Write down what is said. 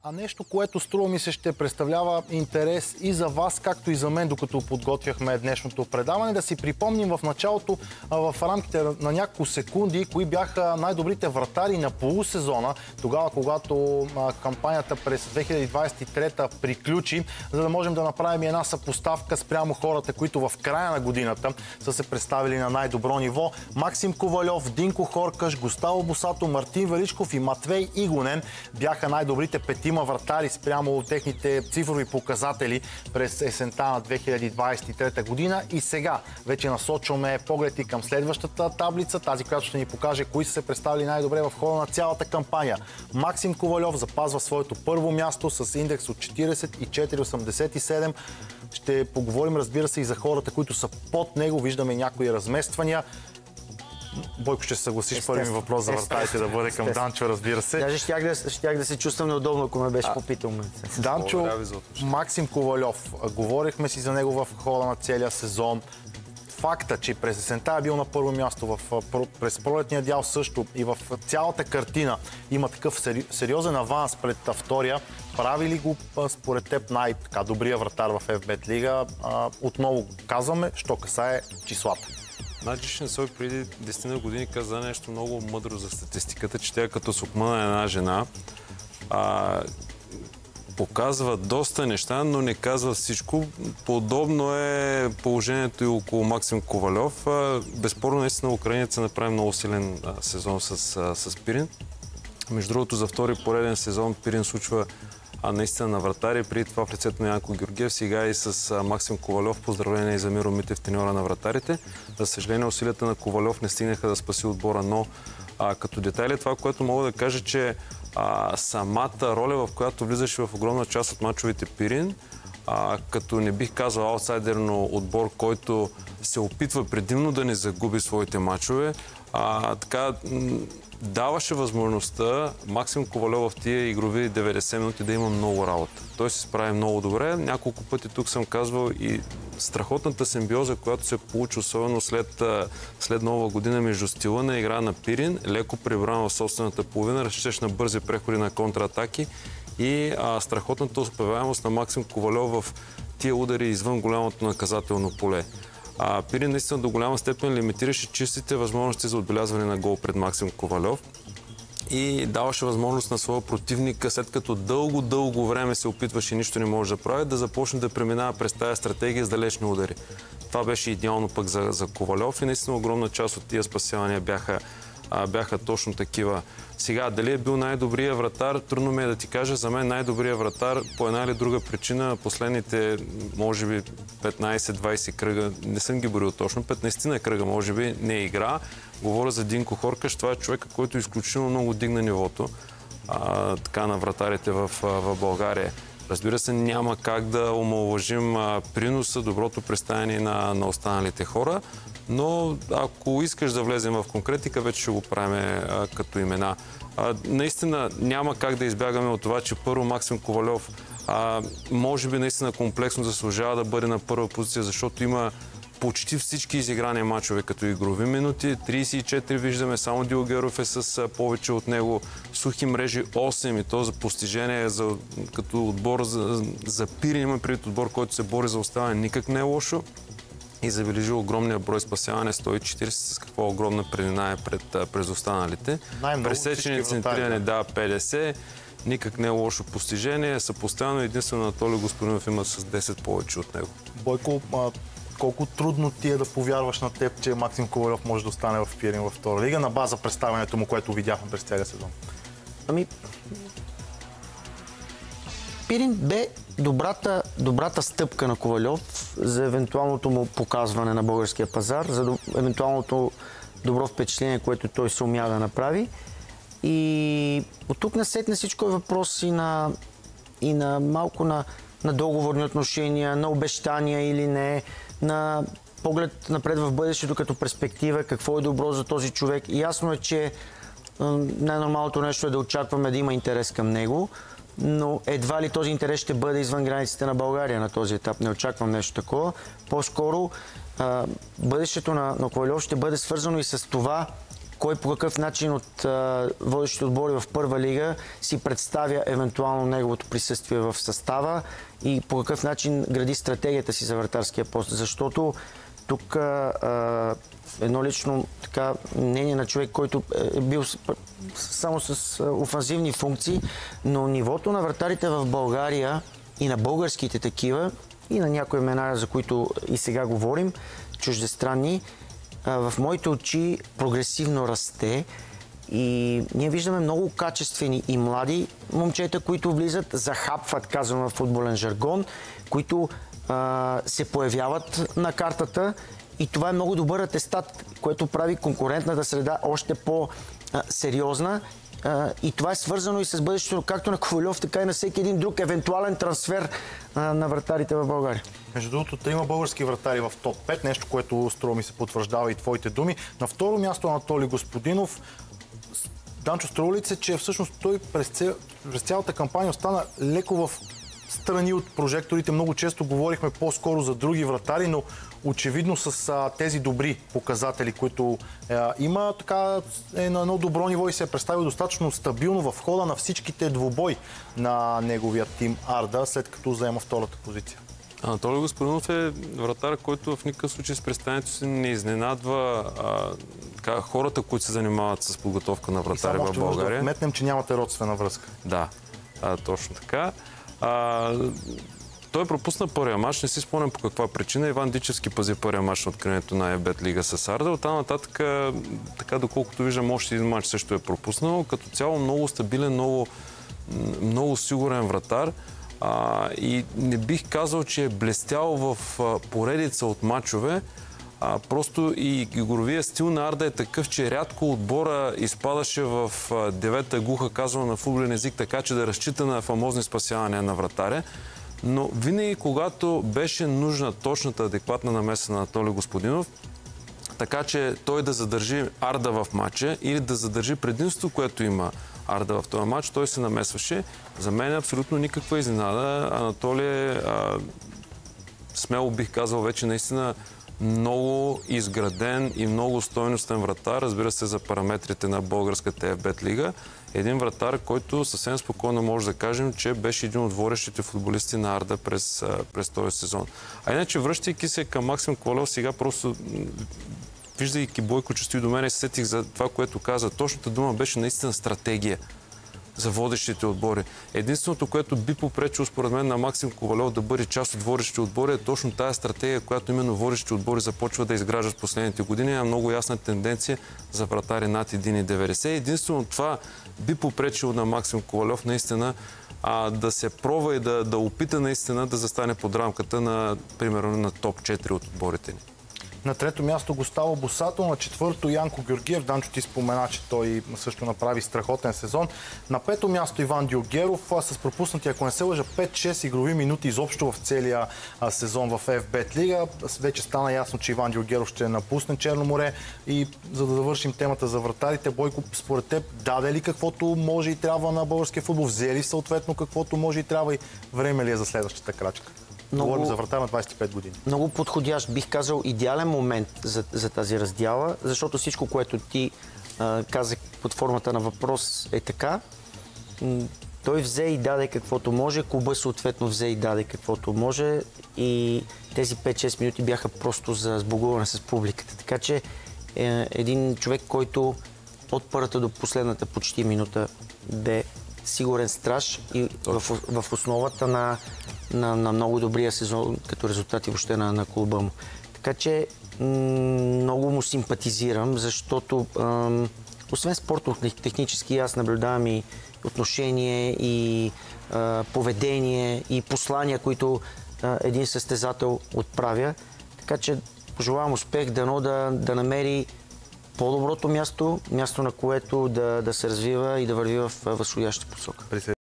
А нещо, което струва ми се ще представлява интерес и за вас, както и за мен, докато подготвяхме днешното предаване, да си припомним в началото, в рамките на няколко секунди, кои бяха най-добрите вратари на полусезона, тогава, когато кампанията през 2023 приключи, за да можем да направим една съпоставка спрямо хората, които в края на годината са се представили на най-добро ниво. Максим Ковальов, Динко Хоркаш, Густаво Босато, Мартин Величков и Матвей Игонен бяха най-добрите петима вратари спрямо техните цифрови показатели през есента на 2023 година. И сега вече насочваме погледи към следващата таблица, тази, която ще ни покаже кои са се представили най-добре в хода на цялата кампания. Максим Ковальов запазва своето първо място с индекс от 44,87. Ще поговорим, разбира се, и за хората, които са под него. Виждаме някои размествания. Бойко, ще се съгласиш първи въпрос за вратарите да бъде към Данчо, разбира се. Даже щях да се чувствам неудобно, ако ме беше попитал. Данчо, Максим Ковальов, говорихме си за него в хода на целия сезон. Факта, че през есента е бил на първо място, през пролетния дял също и в цялата картина има такъв сериозен аванс пред втория. Прави ли го според теб най-добрия вратар в FBet Лига? Отново казваме, що касае числата. Наджишен Сой преди 10 години каза нещо много мъдро за статистиката, че тя като сукма на една жена показва доста неща, но не казва всичко. Подобно е положението и около Максим Ковальов. Безспорно, наистина, украинеца направи много силен сезон с Пирин. Между другото, за втори пореден сезон Пирин случва наистина на вратари. Преди това в лицето на Янко Георгиев, сега и с Максим Ковальов. Поздравление и за Миро Митев, треньора на вратарите. За съжаление, усилията на Ковальов не стигнаха да спаси отбора, но като детайли това, което мога да кажа, че самата роля, в която влизаше в огромна част от мачовете Пирин, като не бих казал аутсайдерно отбор, който се опитва предимно да не загуби своите мачове, така даваше възможността Максим Ковальов в тия игрови 90 минути да има много работа. Той се справи много добре. Няколко пъти тук съм казвал и страхотната симбиоза, която се получи, особено след Нова година, между стила на игра на Пирин, леко прибран в собствената половина, разчиташ на бързи преходи на контратаки и страхотната успеваемост на Максим Ковальов в тия удари извън голямото наказателно поле. Пирин наистина до голяма степен лимитираше чистите възможности за отбелязване на гол пред Максим Ковальов и даваше възможност на своя противник, след като дълго време се опитваше и нищо не може да прави, да започне да преминава през тази стратегия с далечни удари. Това беше идеално пък за Ковальов и наистина огромна част от тия спасявания бяха точно такива. Сега, дали е бил най-добрия вратар, трудно ми е да ти кажа. За мен най-добрия вратар по една или друга причина, последните, може би, 15-20 кръга, не съм ги борил точно, 15 кръга, може би, не е игра. Говоря за Динко Хоркаш. Това е човека, който изключително много дигна нивото на вратарите в България. Разбира се, няма как да омаловажим приноса, доброто представяне на останалите хора, но ако искаш да влезем в конкретика, вече ще го правим като имена. Наистина няма как да избягаме от това, че първо Максим Ковальов може би наистина комплексно заслужава да бъде на първа позиция, защото има почти всички изиграни мачове като игрови минути. 34 виждаме, само Дилгеров е с повече от него. Сухи мрежи 8 и то за постижение като отбор за Пирин, има предвид отбор, който се бори за оставане, никак не е лошо. И забележи огромния брой спасяване, 140, с каква огромна преднина е през останалите. Пресечени центриране, 50. Никак не е лошо постижение. Съпоставено единствено Анатолий Господинов има с 10 повече от него. Бойко, колко трудно ти е да повярваш на теб, че Максим Ковальов може да остане в Пирин във втора лига на база представянето му, което видяхме през целия сезон? Пирин бе добрата стъпка на Ковальов за евентуалното му показване на българския пазар, за евентуалното добро впечатление, което той се умя да направи. И от тук насетне всичко е въпрос и на малко на договорни отношения, на обещания или не, на поглед напред в бъдещето като перспектива, какво е добро за този човек. И ясно е, че най-нормалното нещо е да очакваме да има интерес към него, но едва ли този интерес ще бъде извън границите на България на този етап. Не очаквам нещо такова. По-скоро бъдещето на Ковальов ще бъде свързано и с това кой по какъв начин от водещите отбори в първа лига си представя евентуално неговото присъствие в състава и по какъв начин гради стратегията си за вратарския пост. Защото тук едно лично така мнение на човек, който е бил само с офанзивни функции, но нивото на вратарите в България и на българските такива, и на някои имена, за които и сега говорим, чуждестранни, в моите очи прогресивно расте и ние виждаме много качествени и млади момчета, които влизат, захапват, казвам в футболен жаргон, които се появяват на картата и това е много добър атестат, което прави конкурентната среда още по-сериозна. И това е свързано и с бъдещето както на Ковалев, така и на всеки един друг евентуален трансфер на вратарите в България. Между другото, трима български вратари в топ 5, нещо, което струва ми се потвърждава и твоите думи. На второ място Анатолий Господинов. Данчо, струва ли се, че всъщност той през цялата кампания остана леко в страни от прожекторите? Много често говорихме по-скоро за други вратари, но очевидно с тези добри показатели, които има, така е на едно добро ниво и се е представил достатъчно стабилно в хода на всичките двубой на неговия тим Арда, след като заема втората позиция. Анатолий Господинов е вратар, който в никакъв случай с представянето си не изненадва хората, които се занимават с подготовка на вратари в България. Да вметнем, че нямате родствена връзка. Да, точно така. Той пропусна първия мач, не си спомням по каква причина. Иван Дичевски пази първия мач на откриването на FBET Лига с Арда. Оттам нататък, така доколкото виждам, още един мач също е пропуснал. Като цяло много стабилен, много сигурен вратар. И не бих казал, че е блестял в поредица от мачове. Просто и игровия стил на Арда е такъв, че рядко отбора изпадаше в девета глуха, казвам на футболен език, така че да разчита на фамозни спасявания на вратаря. Но винаги, когато беше нужна точната, адекватна намеса на Анатолий Господинов, така че той да задържи Арда в матча или да задържи предимство, което има Арда в този матч, той се намесваше. За мен е абсолютно никаква изненада. Анатолий смело бих казал вече наистина много изграден и много стойностен вратар, разбира се, за параметрите на българската FBET лига. Един вратар, който съвсем спокойно може да кажем, че беше един от водещите футболисти на Арда през този сезон. А иначе, връщайки се към Максим Ковалев, сега просто виждайки Бойко, че стои до мен, се сетих за това, което каза. Точната дума беше наистина стратегия за водещите отбори. Единственото, което би попречило според мен на Максим Ковалев да бъде част от водещите отбори, е точно тая стратегия, която именно водещите отбори започват да изграждат в последните години. Е много ясна тенденция за вратари над 1,90. Единствено това би попречило на Максим Ковалев наистина да се пробва и да опита наистина да застане под рамката на, примерно, на топ 4 от отборите ни. На трето място Густаво Босато, на четвърто Янко Георгиев. Данчо, ти спомена, че той също направи страхотен сезон. На пето място Иван Дюлгеров с пропуснати, ако не се лъжа, 5-6 игрови минути изобщо в целия сезон в FBET лига. Вече стана ясно, че Иван Дюлгеров ще напусне Черно море. И за да завършим темата за вратарите, Бойко, според теб даде ли каквото може и трябва на българския футбол? Взе ли съответно каквото може и трябва и време ли е за следващата крачка? Говорим за вратар на 25 години. Много подходящ, бих казал, идеален момент за тази раздяла, защото всичко, което ти казах под формата на въпрос е така. Той взе и даде каквото може, клуба съответно взе и даде каквото може и тези 5-6 минути бяха просто за сбогуване с публиката. Така че един човек, който от първата до последната почти минута бе сигурен страж и в основата на много добрия сезон като резултати въобще на клуба му. Така че много му симпатизирам, защото освен спортно-технически аз наблюдавам и отношение, и поведение, и послания, които един състезател отправя. Така че пожелавам успех, дано да намери по-доброто място на което да се развива и да върви в възходяща посока.